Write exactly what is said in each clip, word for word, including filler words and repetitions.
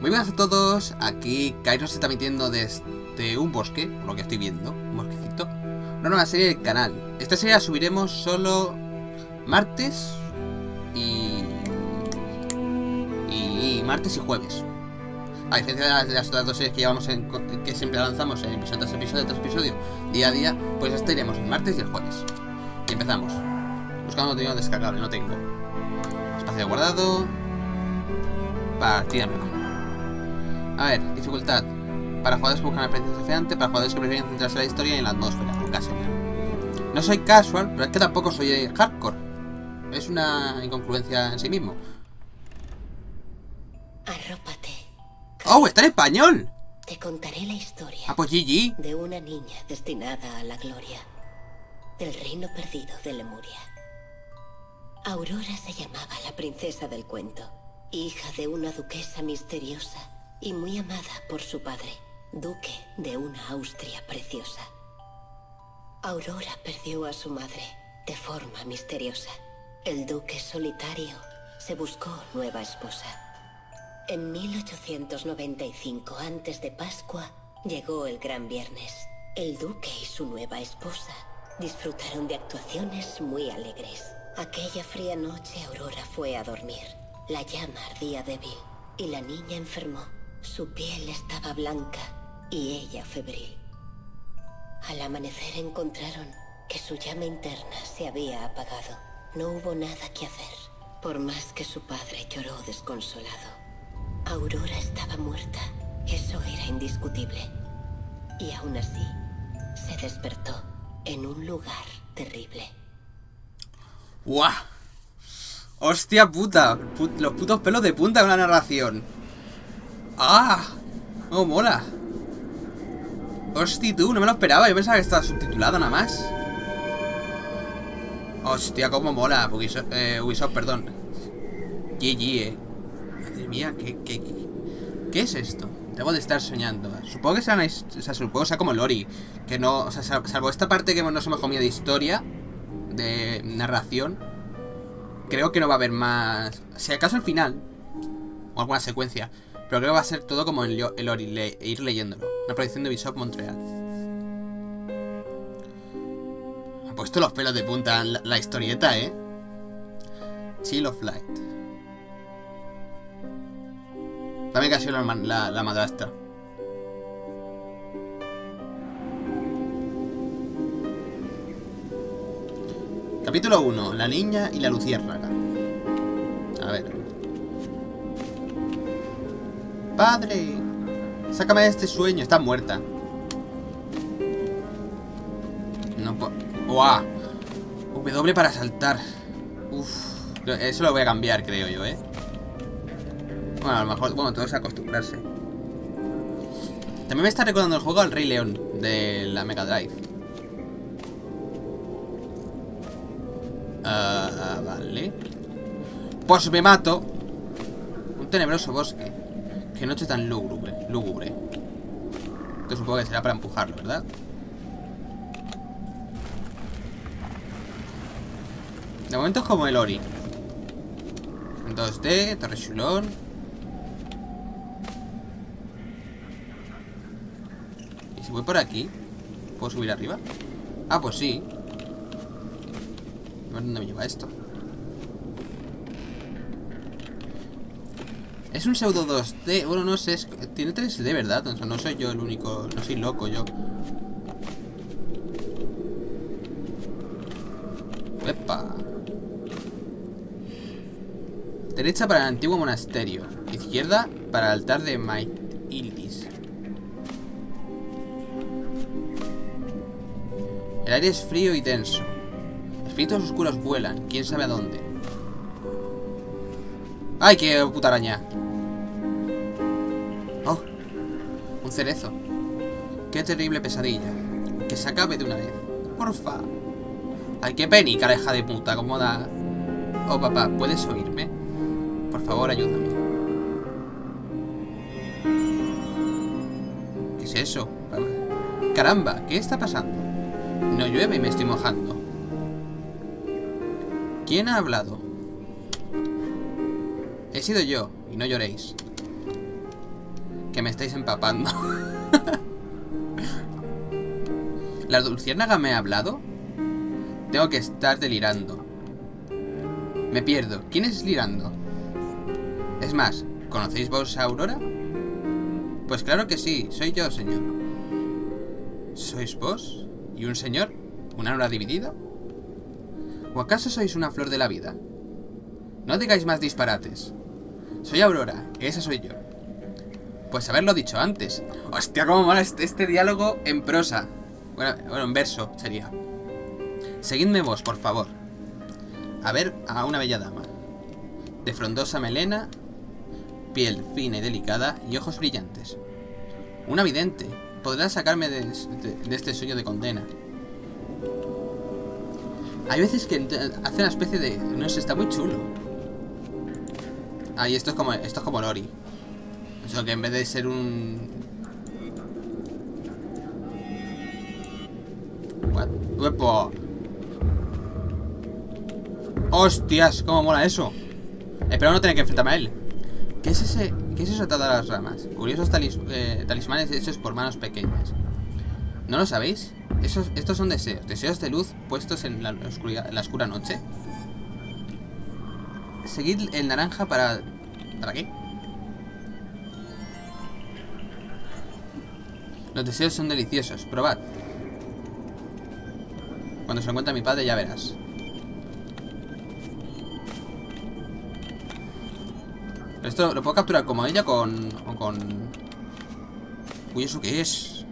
Muy buenas a todos, aquí Kairos se está metiendo desde un bosque, por lo que estoy viendo, un bosquecito. Una nueva serie del canal. Esta serie la subiremos solo martes y... y, y martes y jueves. A diferencia de las, de las otras dos series que llevamos en, que siempre lanzamos en episodio tras episodio tras episodio, día a día, pues esta iremos el martes y el jueves. Y empezamos. Buscando contenido descargable, no tengo. Espacio guardado. Partida nueva. A ver, dificultad. Para jugadores que buscan una experiencia desafiante, para jugadores que prefieren centrarse en la historia y en la atmósfera, ocasional. No soy casual, pero es que tampoco soy hardcore. Es una incongruencia en sí mismo. Arrópate. ¡Oh, está en español! Te contaré la historia. Ah, pues G G. De una niña destinada a la gloria. Del reino perdido de Lemuria. Aurora se llamaba la princesa del cuento. Hija de una duquesa misteriosa y muy amada por su padre, duque de una Austria preciosa. Aurora perdió a su madre de forma misteriosa. El duque solitario se buscó nueva esposa. En mil ochocientos noventa y cinco, antes de Pascua, llegó el Gran Viernes. El duque y su nueva esposa disfrutaron de actuaciones muy alegres. Aquella fría noche Aurora fue a dormir. La llama ardía débil y la niña enfermó. Su piel estaba blanca y ella febril. Al amanecer encontraron que su llama interna se había apagado. No hubo nada que hacer, por más que su padre lloró desconsolado. Aurora estaba muerta, eso era indiscutible. Y aún así, se despertó en un lugar terrible. ¡Guau! ¡Hostia puta! Put los putos pelos de punta de una narración. ¡Ah! ¡Oh, mola! Hostia, tú, no me lo esperaba. Yo pensaba que estaba subtitulado nada más. Hostia, cómo mola. Ubisoft, eh, Ubisoft perdón. G G, eh. Madre mía, ¿qué, qué, qué, ¿qué es esto? Debo de estar soñando. Supongo que sea, una, o sea, supongo que sea como Lori. Que no, o sea, salvo esta parte que nos hemos comido de historia, de narración, creo que no va a haber más. Si acaso al final, o alguna secuencia, pero creo que va a ser todo como el, el Ori, le, ir leyéndolo. Una producción de Ubisoft Montreal. Ha puesto los pelos de punta la, la historieta, eh. Chill of Light. Dame casi la, la, la madrastra. Capítulo uno. La niña y la luciérnaga. A ver. ¡Padre! Sácame de este sueño. Está muerta. No puedo... ¡Uah! W para saltar. Uf. Eso lo voy a cambiar, creo yo, ¿eh? Bueno, a lo mejor... Bueno, todo es acostumbrarse. También me está recordando el juego al Rey León de la Mega Drive. Ah, uh, vale. Pues me mato. Un tenebroso bosque. Qué noche tan lúgubre. Lúgubre. Que supongo que será para empujarlo, ¿verdad? De momento es como el Ori. En dos D, torre chulón. ¿Y si voy por aquí? ¿Puedo subir arriba? Ah, pues sí. A ver dónde me lleva esto. Es un pseudo dos D. Bueno, no sé. Es, tiene tres D, ¿verdad? O sea, no soy yo el único. No soy loco yo. ¡Epa! Derecha para el antiguo monasterio. Izquierda para el altar de Maithildis. El aire es frío y denso. Espíritus oscuros vuelan, quién sabe a dónde. ¡Ay, qué puta araña! ¡Oh! Un cerezo. ¡Qué terrible pesadilla! Que se acabe de una vez. ¡Porfa! ¡Ay, qué penica, la hija de puta! ¿Cómo da? Oh, papá, ¿puedes oírme? Por favor, ayúdame. ¿Qué es eso? ¡Caramba! ¿Qué está pasando? No llueve y me estoy mojando. ¿Quién ha hablado? He sido yo, y no lloréis. Que me estáis empapando. ¿La luciérnaga me ha hablado? Tengo que estar delirando. Me pierdo. ¿Quién es Lirando? Es más, ¿conocéis vos a Aurora? Pues claro que sí, soy yo, señor. ¿Sois vos? ¿Y un señor? ¿Una hora dividida? ¿O acaso sois una flor de la vida? No digáis más disparates. Soy Aurora, esa soy yo. Pues haberlo dicho antes. Hostia, cómo mola este, este diálogo en prosa. Bueno, bueno, en verso sería. Seguidme vos, por favor. A ver a una bella dama. De frondosa melena, piel fina y delicada y ojos brillantes. Una vidente. Podrá sacarme de, de, de este sueño de condena. Hay veces que hace una especie de... No sé, está muy chulo. Ah, y esto es como, esto es como Lori. O sea, que en vez de ser un... What? ¡Uepo! ¡Hostias! ¿Cómo mola eso? Espero no tener que enfrentarme a él. ¿Qué es ese? ¿Qué es eso atado a las ramas? Curiosos talis, eh, talismanes hechos por manos pequeñas. ¿No lo sabéis? Esos, estos son deseos. Deseos de luz puestos en la, oscuridad, en la oscura noche. Seguid el naranja para... ¿Para qué? Los deseos son deliciosos. Probad. Cuando se lo encuentre a mi padre ya verás. Esto lo puedo capturar como ella con... o con... Uy, ¿eso qué es?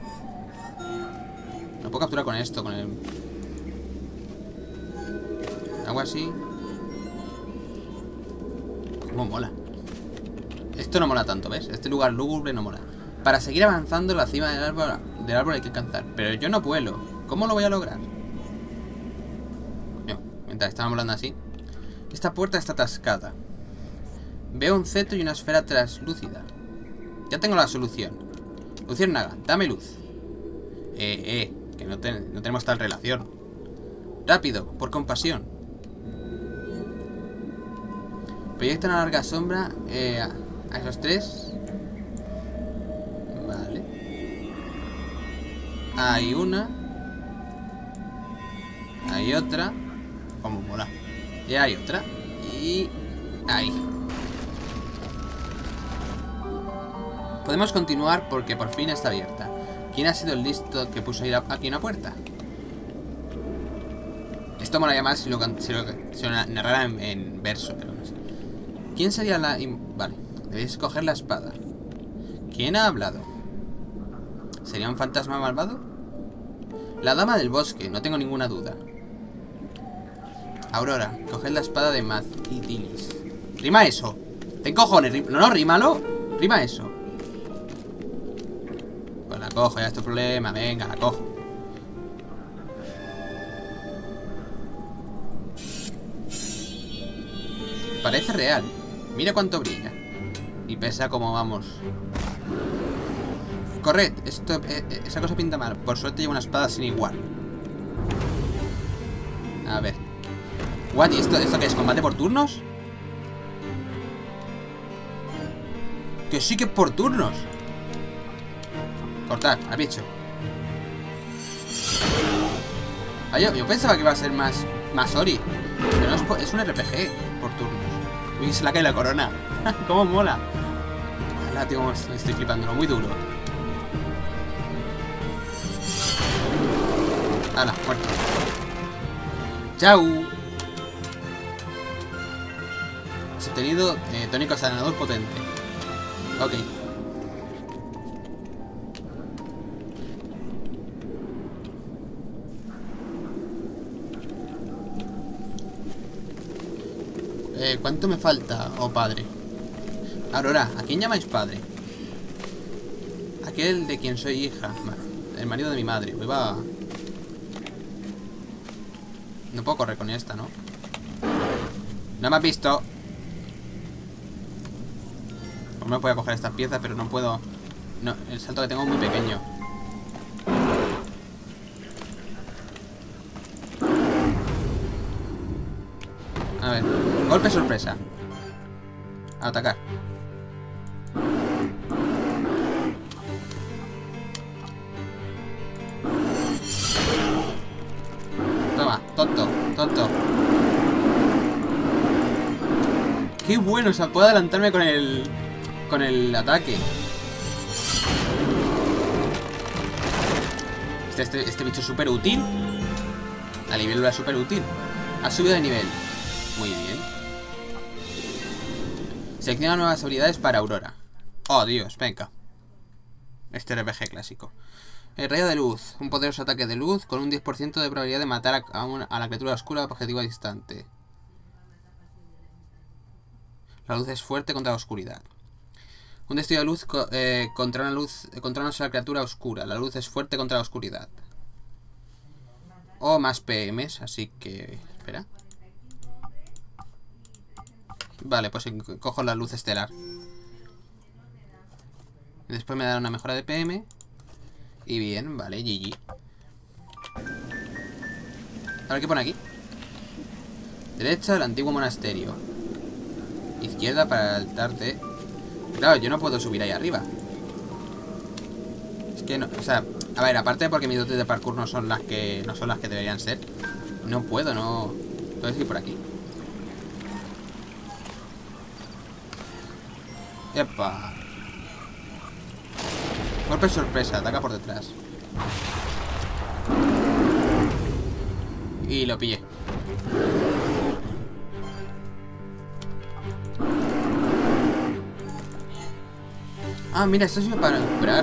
Lo puedo capturar con esto, con el... Algo así. Cómo mola. Esto no mola tanto, ¿ves? Este lugar lúgubre no mola. Para seguir avanzando, la cima del árbol, del árbol hay que alcanzar. Pero yo no vuelo. ¿Cómo lo voy a lograr? No, mientras estábamos hablando así. Esta puerta está atascada. Veo un cetro y una esfera translúcida. Ya tengo la solución. Luciérnaga, dame luz. Eh, eh, que no, te, no tenemos tal relación. Rápido, por compasión. Proyecta una larga sombra eh, a, a esos tres. Vale. Hay una. Hay otra. Como mola. Y hay otra. Y... ahí. Podemos continuar porque por fin está abierta. ¿Quién ha sido el listo que puso aquí una puerta? Esto molaría más si lo, si lo, si lo narrara en, en verso, pero no sé. ¿Quién sería la...? Vale, debéis coger la espada. ¿Quién ha hablado? ¿Sería un fantasma malvado? La dama del bosque, no tengo ninguna duda. Aurora, coged la espada de Maz y Dilis. Rima eso. ¿Te cojones? No, no, rímalo. Rima eso. Pues la cojo, ya es tu problema. Venga, la cojo. Parece real. Mira cuánto brilla. Y pesa como vamos. Corred, esto, eh, esa cosa pinta mal. Por suerte llevo una espada sin igual. A ver. What? ¿Y esto, esto qué es? ¿Combate por turnos? Que sí que es por turnos. Cortar, al bicho. Ah, yo, yo pensaba que iba a ser más, más Ori. Pero no es, por, es un R P G por turnos. Uy, se la cae la corona. Cómo mola. Ahora, tío, estoy flipándolo. Muy duro. Hala, muerto. Chau. Has obtenido eh, tónico sanador potente. Ok. Eh, ¿cuánto me falta, oh padre? Aurora, ¿a quién llamáis padre? Aquel de quien soy hija. El marido de mi madre. Uy, va. No puedo correr con esta, ¿no? No me has visto. Pues no puedo coger estas piezas, pero no puedo. No, el salto que tengo es muy pequeño. A ver, golpe sorpresa. A atacar. ¡Qué bueno! O sea, puedo adelantarme con el... Con el ataque. Este, este, este bicho es súper útil. La libélula es súper útil. Ha subido de nivel. Muy bien. Selecciona nuevas habilidades para Aurora. Oh, Dios, venga. Este R P G clásico. El rayo de luz. Un poderoso ataque de luz con un diez por ciento de probabilidad de matar a, a, una, a la criatura oscura objetivo distante. La luz es fuerte contra la oscuridad. Un destello de luz co eh, contra una luz contra una sola criatura oscura. La luz es fuerte contra la oscuridad. O más P Ms, así que... Espera. Vale, pues cojo la luz estelar. Después me da una mejora de P M. Y bien, vale, G G. A ver qué pone aquí. Derecha, el antiguo monasterio. Izquierda para el altar de... Claro, yo no puedo subir ahí arriba. Es que no, o sea, a ver, aparte porque mis dotes de parkour no son las que no son las que deberían ser. No puedo, no. Puedes ir por aquí. Epa. Golpe sorpresa, ataca por detrás. Y lo pillé. Ah, mira, esto es para recuperar.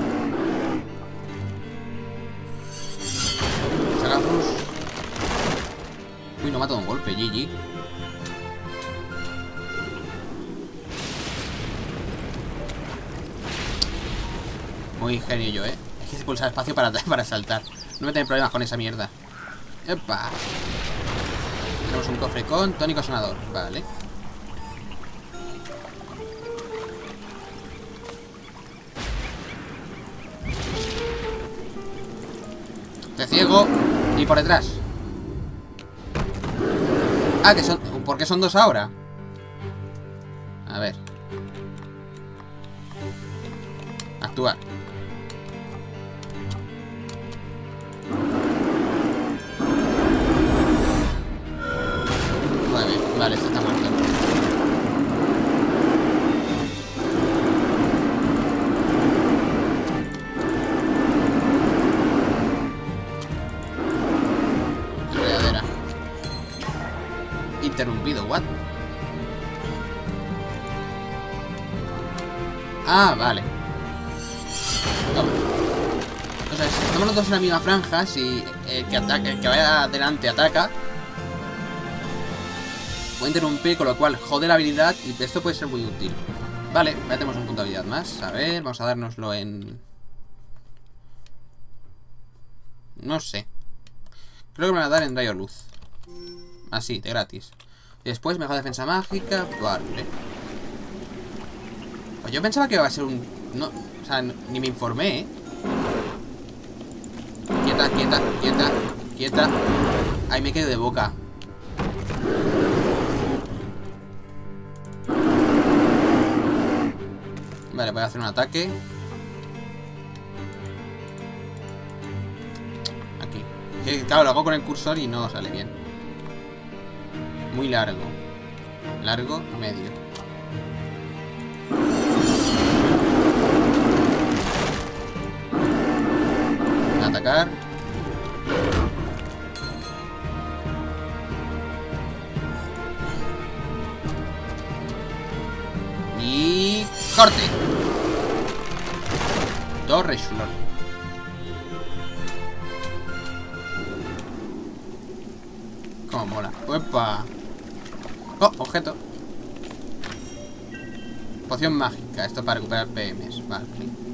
Sacamos. Uy, no mata de un golpe, G G. Muy genio yo, eh. Hay que pulsar espacio para, para saltar. No me tengo problemas con esa mierda. ¡Epa! Tenemos un cofre con tónico sonador. Vale. Te ciego. Y por detrás. Ah, que son... ¿Por qué son dos ahora? A ver. Actuar. nueve. Vale, este está muerto. Enredadera. Interrumpido, what? Ah, vale. Toma. O sea, si estamos los dos en la misma franja, si el que ataque, el que vaya adelante ataca, puede interrumpir, con lo cual jode la habilidad y esto puede ser muy útil. Vale, ya tenemos un punto de habilidad más. A ver, vamos a dárnoslo en... No sé. Creo que me va a dar en rayo luz. Así, de gratis. Y después mejor defensa mágica. Vale. Pues yo pensaba que iba a ser un... No, o sea, ni me informé, ¿eh? Quieta, quieta, quieta, quieta. Ahí me quedo de boca. Vale, voy a hacer un ataque. Aquí. Que, claro, lo hago con el cursor y no sale bien. Muy largo. Largo, medio. Atacar. Y... ¡corte! Torre Shulor. Cómo mola. ¡Uepa! ¡Oh! Objeto. Poción mágica. Esto para recuperar P Ms. Vale.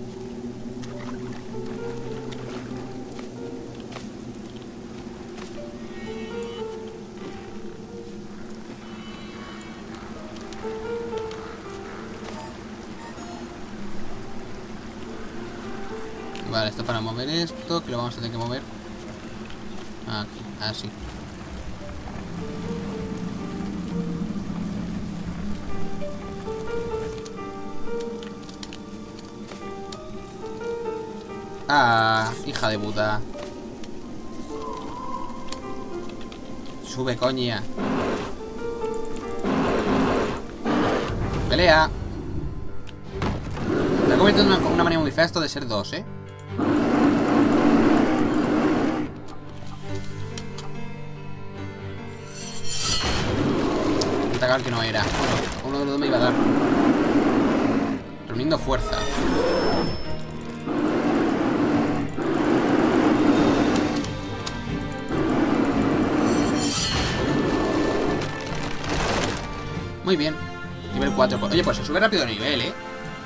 Vale, esto para mover esto, que lo vamos a tener que mover aquí, así. Ah, hija de puta. Sube, coña. pelea. Está convirtiendo en una, una manera muy fea esto de ser dos, ¿eh? Un atacar que no era. Bueno, uno de los dos me iba a dar. Reuniendo fuerza. Muy bien. Nivel cuatro. Oye, pues se sube rápido de nivel, ¿eh?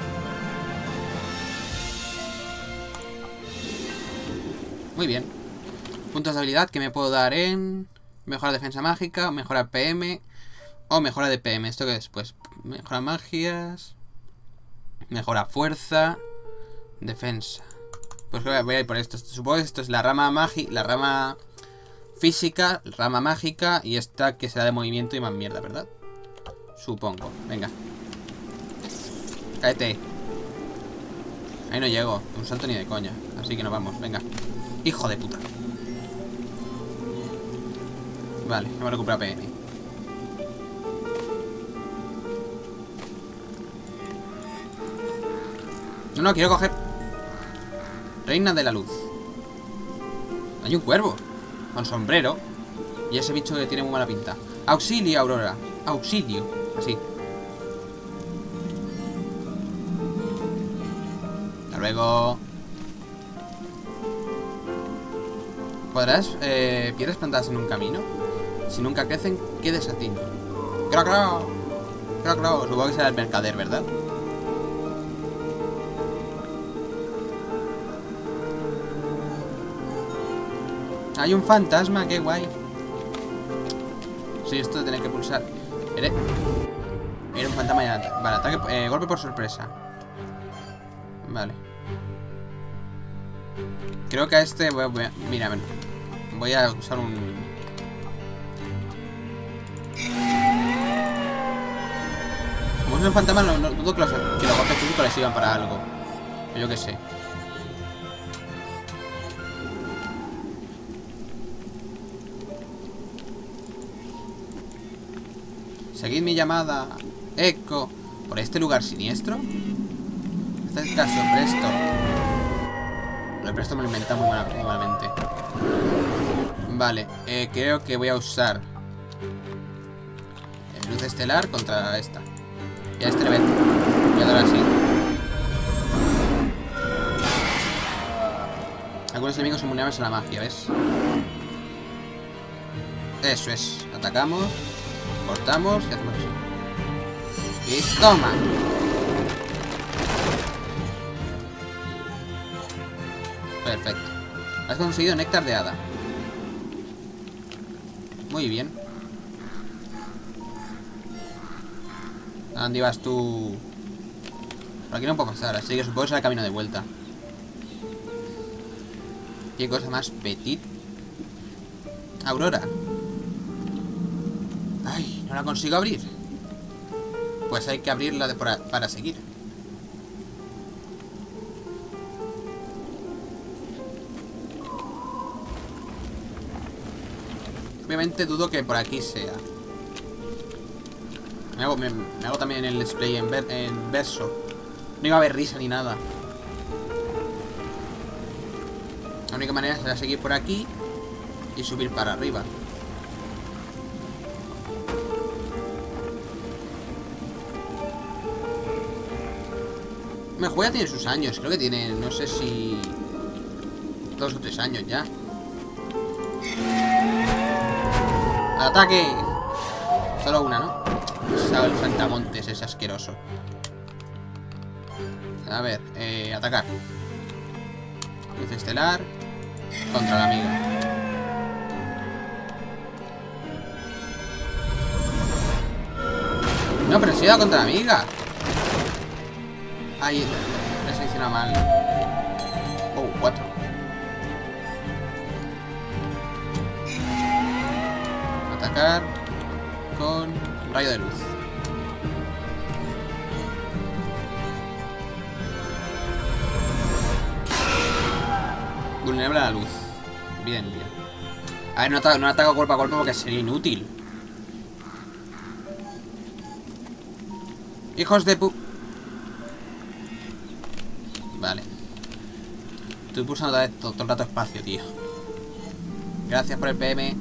Muy bien. Puntos de habilidad que me puedo dar en... Mejora defensa mágica, mejora P M o mejora de P M. ¿Esto qué es? Pues mejora magias, mejora fuerza, defensa. Pues voy a ir por esto. Supongo que esto es la rama mágica, la rama física, rama mágica, y esta que será de movimiento y más mierda, ¿verdad? Supongo. Venga. Cáete. Ahí no llego. Un salto ni de coña. Así que nos vamos. Venga. Hijo de puta. Vale, hemos recuperado P M. No, no, quiero coger. Reina de la luz. Hay un cuervo con sombrero. Y ese bicho que tiene muy mala pinta. Auxilio, Aurora. Auxilio. Así. Hasta luego. ¿Podrás eh, piedras plantadas en un camino? Si nunca crecen, ¿qué desatino? ¡Crao, crao! ¡Crao, crao! Supongo que será el mercader, ¿verdad? Hay un fantasma, qué guay. Sí, esto de tener que pulsar. Era, Era un fantasma ya. Vale, ataque, eh, golpe por sorpresa. Vale. Creo que a este voy a, voy a, mira, voy a usar un... Como es un fantasma, no, no dudo que los, que los golpes físicos les sirvan para algo. Yo que sé. Seguid mi llamada. Eco. ¿Por este lugar siniestro? Este es el caso, Presto. Lo de Presto me lo he inventado muy, mal, muy malamente. Vale, eh, creo que voy a usar el luz estelar contra esta. Y a este le voy a dar así. Algunos enemigos son vulnerables a la magia, ¿ves? Eso es. Atacamos. Cortamos y hacemos así. Y toma. Perfecto. Has conseguido néctar de hada. Muy bien. ¿A dónde ibas tú? Por aquí no puedo pasar, así que supongo que será el camino de vuelta. ¿Qué cosa más petit? Aurora. Ay, no la consigo abrir. Pues hay que abrirla de por para seguir. Obviamente dudo que por aquí sea. Me hago, me, me hago también el display en, ver, en verso. No iba a haber risa ni nada. La única manera será seguir por aquí y subir para arriba. Me juega tiene sus años, creo que tiene, no sé si... Dos o tres años ya. ¡Ataque! Solo una, ¿no? El Santamontes es asqueroso. A ver, eh, atacar. Luz estelar contra la amiga. No, pero si he dado contra la amiga. Ay, lo he seleccionado mal. Oh, cuatro. Atacar con rayo de luz. Vulnerable a la luz. Bien, bien. A ver, no ataco, no ataco cuerpo a cuerpo porque sería inútil. Hijos de pu... Vale. Estoy pulsando otra vez todo, todo el rato espacio, tío. Gracias por el P M.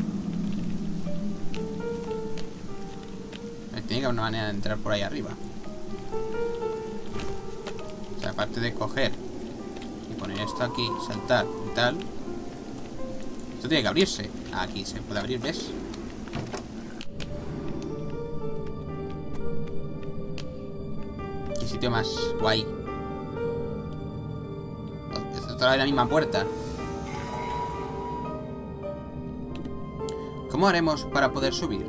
Tiene que haber una manera de entrar por ahí arriba. O sea, aparte de coger y poner esto aquí, saltar y tal. Esto tiene que abrirse. Aquí se puede abrir, ¿ves? Qué sitio más guay. Es otra vez la misma puerta. ¿Cómo haremos para poder subir?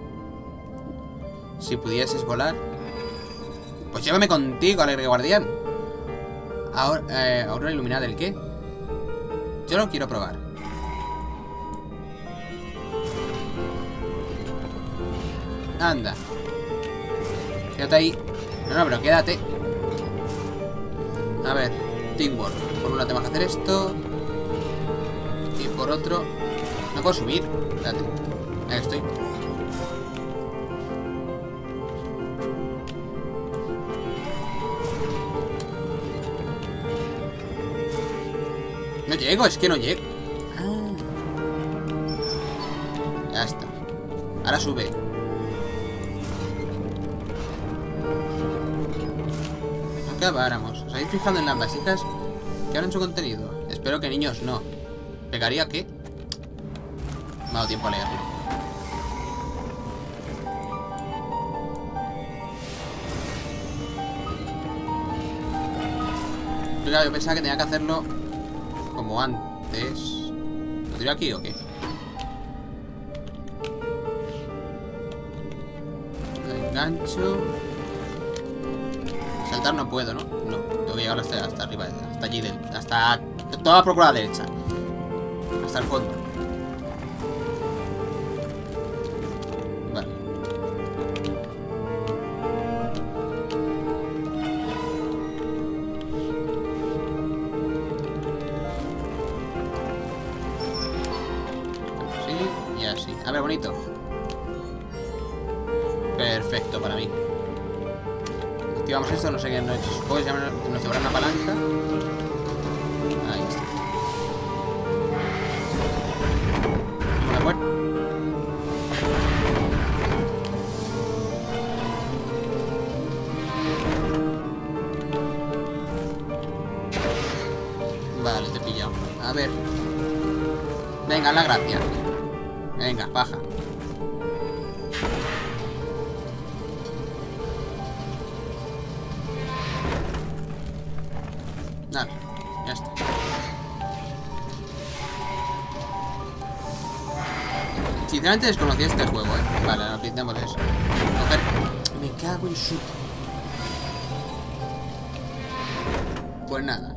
Si pudieses volar, pues llévame contigo, alegre guardián. Ahora, eh, aurora iluminada, ¿el qué? Yo lo quiero probar. Anda. Quédate ahí. No, no, pero quédate. A ver, teamwork. Por un lado tengo que hacer esto. Y por otro... No puedo subir. Espérate. Ahí estoy. No llego, es que no llego. Ah. Ya está. Ahora sube. No acabáramos. ¿Os habéis fijado en las vasijas que hablan su contenido? Espero que niños no. ¿Pegaría qué? Me ha dado tiempo a leerlo. Claro, yo pensaba que tenía que hacerlo como antes. ¿Lo tiro aquí o qué? Lo engancho. Saltar no puedo, ¿no? No, tengo que llegar hasta, hasta arriba, hasta allí, del, hasta toda por la derecha. Hasta el fondo. Vale. Sí, y así. A ver, bonito. Perfecto para mí. Activamos esto, no sé qué nos puede llamar, nos llevará una palanca. Ahí está. Una puerta. Vale, te he pillado. A ver. Venga, la gracia. Venga, baja. Dale, ya está. Sinceramente desconocía este juego, eh. Vale, ahora pintamos eso. Coger. Me cago en su... Pues nada.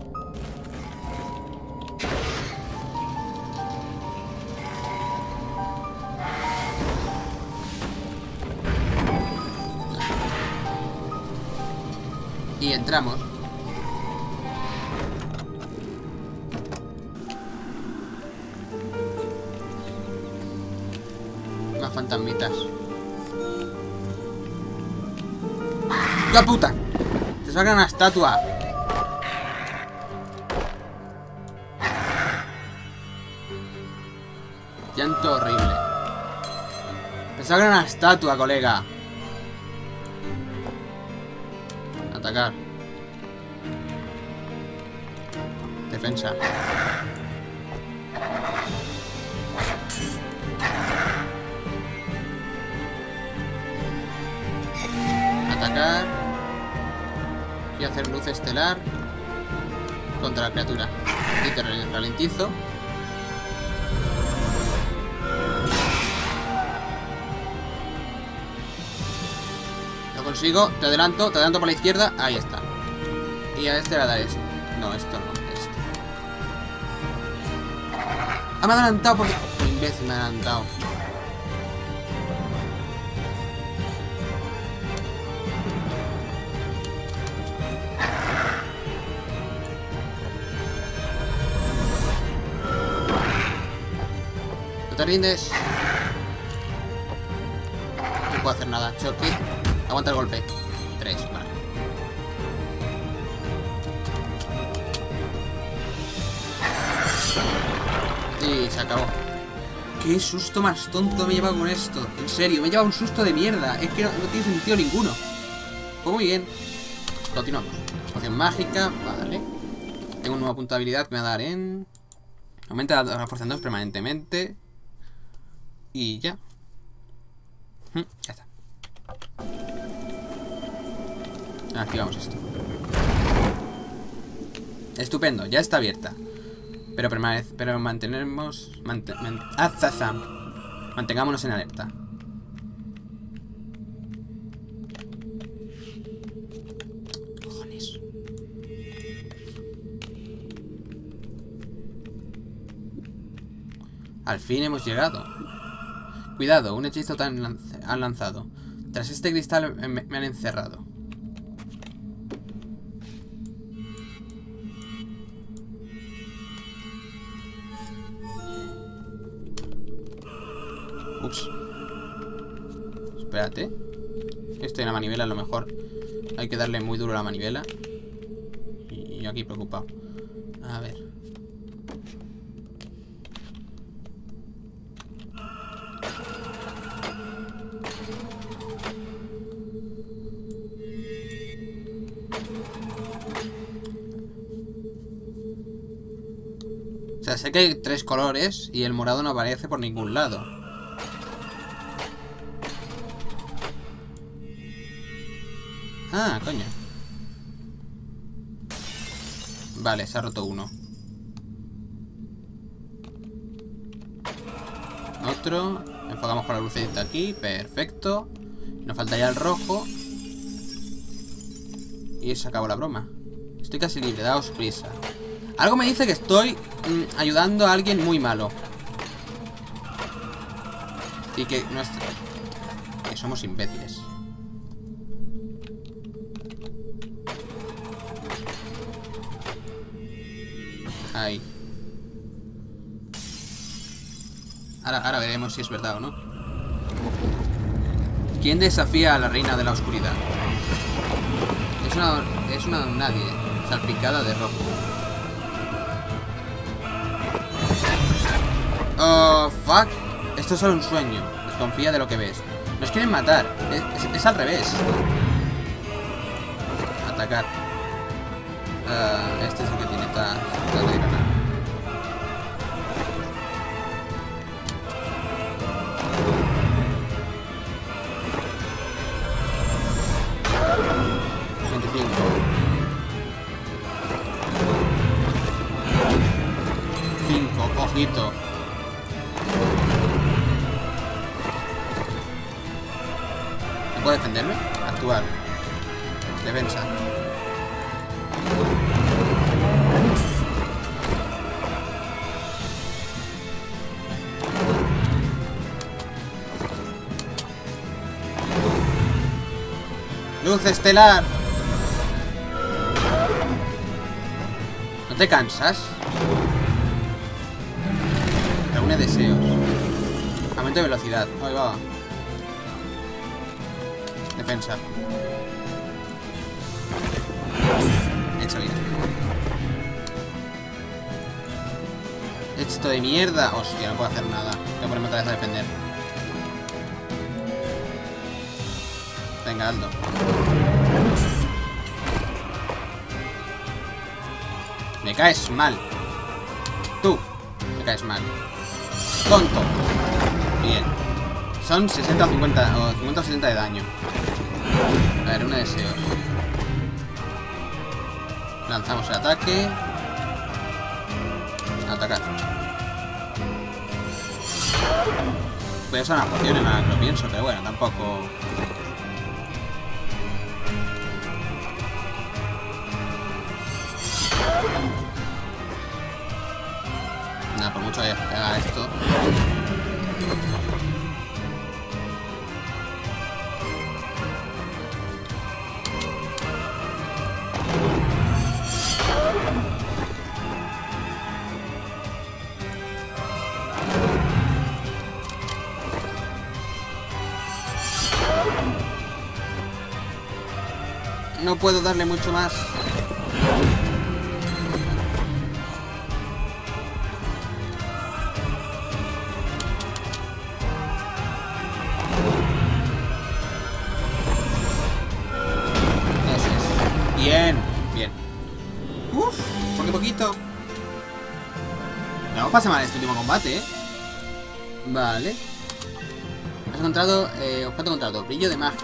Y entramos. Más fantasmitas. ¡La puta! Te sacan una estatua. Llanto horrible. Te sacan una estatua, colega. Atacar. Defensa. Atacar. Y hacer luz estelar contra la criatura. Y te ralentizo. Lo consigo. Te adelanto. Te adelanto por la izquierda. Ahí está. Y a este le da esto. No, esto no. Esto. Ah, me ha adelantado porque... Imbécil, me ha adelantado. No te rindes. No puedo hacer nada. Choque. Aguanta el golpe. Y se acabó. Qué susto más tonto me he llevado con esto. En serio, me he llevado un susto de mierda. Es que no, no tiene sentido ninguno. Pues muy bien. Continuamos. Poción mágica, vale. Tengo un nuevo punto de habilidad que me va a dar en... Aumenta la fuerza en dos permanentemente. Y ya. Hmm, ya está. Activamos esto. Estupendo, ya está abierta. Pero permanece, pero mantenemos... Mante, man, azaza, mantengámonos en alerta. Cojones. Al fin hemos llegado. Cuidado, un hechizo tan lance, han lanzado. Tras este cristal me, me han encerrado. Ups. Espérate. Estoy en la manivela, a lo mejor hay que darle muy duro a la manivela. Y yo aquí preocupado. A ver. O sea, sé que hay tres colores y el morado no aparece por ningún lado. Ah, coño. Vale, se ha roto uno. Otro. Enfocamos con la lucecita aquí. Perfecto. Nos falta ya el rojo. Y se acabó la broma. Estoy casi libre, daos prisa. Algo me dice que estoy mmm, ayudando a alguien muy malo. Y que no es... que somos imbéciles. Ahí. Ahora, ahora veremos si es verdad o no. ¿Quién desafía a la reina de la oscuridad? Es una... es una nadie, salpicada de rojo. Oh, fuck. Esto es solo un sueño. Desconfía de lo que ves. Nos quieren matar. Es, es, es al revés. Atacar. Uh, este es el que tiene esta... esta de ganar. veinticinco. cinco. Ojito. ¿No puedo defenderme? Actuar. Defensa. Luz estelar. ¿No te cansas? Reúne deseos. Aumento de velocidad. Ahí va. Defensa. Hecho bien. Esto de mierda. Hostia, no puedo hacer nada. Tengo que ponerme otra vez a defender. Venga, Aldo. Me caes mal. Tú. Me caes mal. Tonto. Bien. Son sesenta o cincuenta o cincuenta o sesenta de daño. A ver, un deseo. Lanzamos el ataque. Atacar. Voy a usar una poción en la que lo pienso, pero bueno, tampoco. Nada, por mucho que haga esto. No puedo darle mucho más. Uf, por qué poquito. No pasa mal este último combate, ¿eh? Vale. Has encontrado, eh, objeto encontrado, brillo de magia.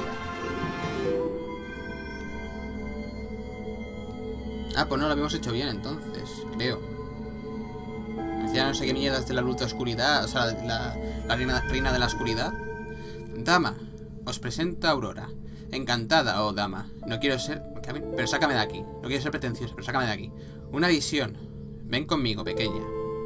Ah, pues no lo habíamos hecho bien entonces, creo. Decía no sé qué mierdas de la luz de oscuridad, o sea, la, la, la reina, reina de la oscuridad. Dama, os presento a Aurora. Encantada, oh dama. No quiero ser... Pero sácame de aquí. No quiero ser pretencioso, pero sácame de aquí. Una visión. Ven conmigo, pequeña.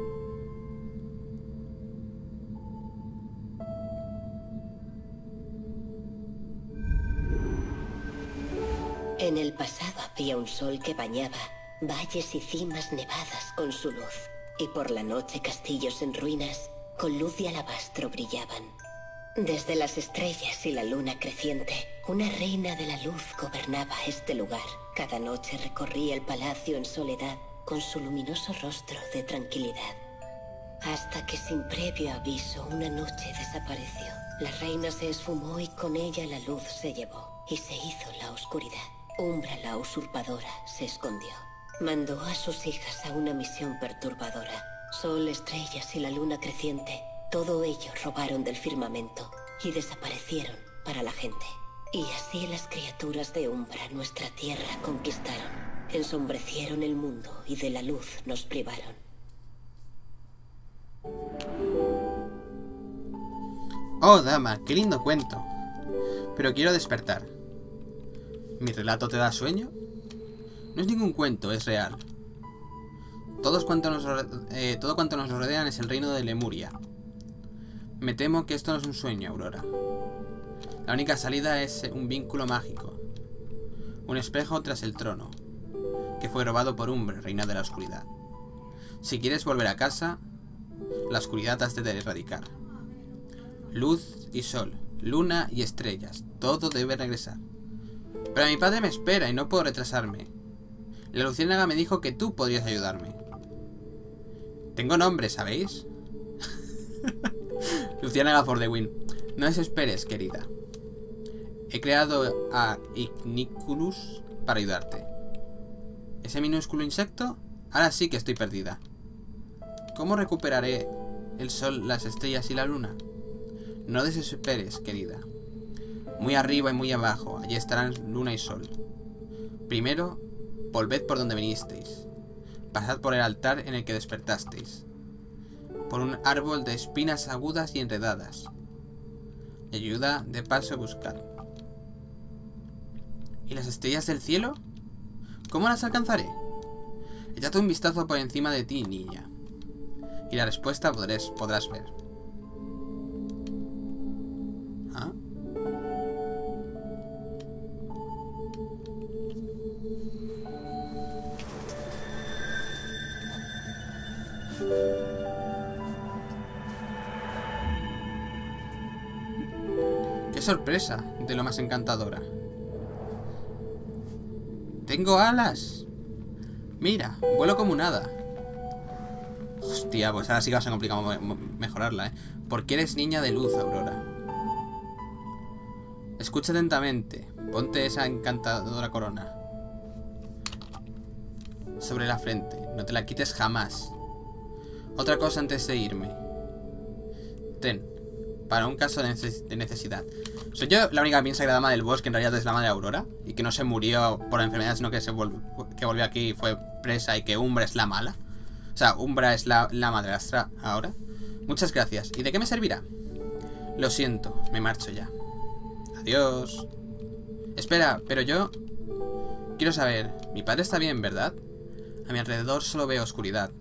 En el pasado había un sol que bañaba valles y cimas nevadas con su luz. Y por la noche castillos en ruinas con luz de alabastro brillaban. Desde las estrellas y la luna creciente, una reina de la luz gobernaba este lugar. Cada noche recorría el palacio en soledad, con su luminoso rostro de tranquilidad. Hasta que sin previo aviso, una noche desapareció. La reina se esfumó y con ella la luz se llevó, y se hizo la oscuridad. Umbra, la usurpadora, se escondió. Mandó a sus hijas a una misión perturbadora. Sol, estrellas y la luna creciente, todo ello robaron del firmamento y desaparecieron para la gente. Y así las criaturas de Umbra nuestra tierra conquistaron. Ensombrecieron el mundo y de la luz nos privaron. Oh, dama, qué lindo cuento. Pero quiero despertar. ¿Mi relato te da sueño? No es ningún cuento, es real. Todos cuanto nos, eh, todo cuanto nos rodean es el reino de Lemuria. Me temo que esto no es un sueño, Aurora. La única salida es un vínculo mágico. Un espejo tras el trono, que fue robado por Umbra, reina de la oscuridad. Si quieres volver a casa, la oscuridad has de erradicar. Luz y sol, luna y estrellas, todo debe regresar. Pero mi padre me espera y no puedo retrasarme. La luciérnaga me dijo que tú podrías ayudarme. Tengo nombre, ¿sabéis? Luciérnaga for the win. No desesperes, querida. He creado a Igniculus para ayudarte. ¿Ese minúsculo insecto? Ahora sí que estoy perdida. ¿Cómo recuperaré el sol, las estrellas y la luna? No desesperes, querida. Muy arriba y muy abajo, allí estarán luna y sol. Primero, volved por donde vinisteis. Pasad por el altar en el que despertasteis. Por un árbol de espinas agudas y enredadas. Y ayuda de paso a buscar. ¿Y las estrellas del cielo? ¿Cómo las alcanzaré? Echad un vistazo por encima de ti, niña. Y la respuesta podrás, podrás ver. ¿Ah? ¡Qué sorpresa! De lo más encantadora. ¡Tengo alas! Mira, vuelo como un hada. Hostia, pues ahora sí que va a ser complicado mejorarla, ¿eh? Porque eres niña de luz, Aurora. Escucha atentamente. Ponte esa encantadora corona sobre la frente. No te la quites jamás. Otra cosa antes de irme. Ten. Para un caso de, neces de necesidad. ¿Soy yo la única que piensa que la dama del bosque en realidad es la madre de Aurora? Y que no se murió por la enfermedad, sino que se vol que volvió aquí y fue presa, y que Umbra es la mala. O sea, Umbra es la, la madrastra ahora. Muchas gracias. ¿Y de qué me servirá? Lo siento, me marcho ya. Adiós. Espera, pero yo... Quiero saber, mi padre está bien, ¿verdad? A mi alrededor solo veo oscuridad.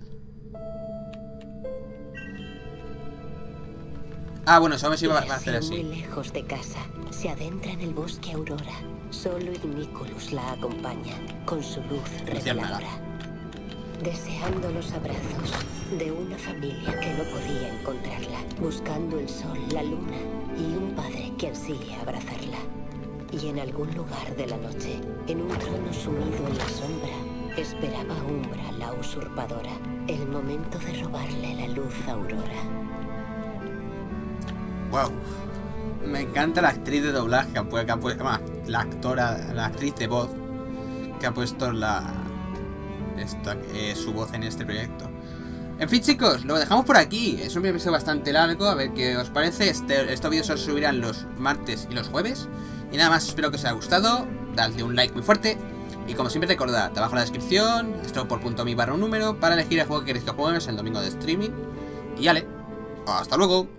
Ah, bueno, eso me iba a hacer así. Muy lejos de casa, se adentra en el bosque Aurora. Solo Igniculus la acompaña, con su luz reveladora. Deseando los abrazos de una familia que no podía encontrarla. Buscando el sol, la luna y un padre que ansía abrazarla. Y en algún lugar de la noche, en un trono sumido en la sombra, esperaba Umbra, la usurpadora, el momento de robarle la luz a Aurora. Wow, me encanta la actriz de doblaje que ha, que ha puesto, la actora, la actriz de voz que ha puesto la esta, eh, su voz en este proyecto. En fin, chicos, lo dejamos por aquí. Es un episodio bastante largo, a ver qué os parece. Este, estos vídeos se subirán los martes y los jueves. Y nada más, espero que os haya gustado. Dadle un like muy fuerte. Y como siempre, recordad, abajo en la descripción, stropor.me barra un número para elegir el juego que queréis que juegues el domingo de streaming. Y vale, hasta luego.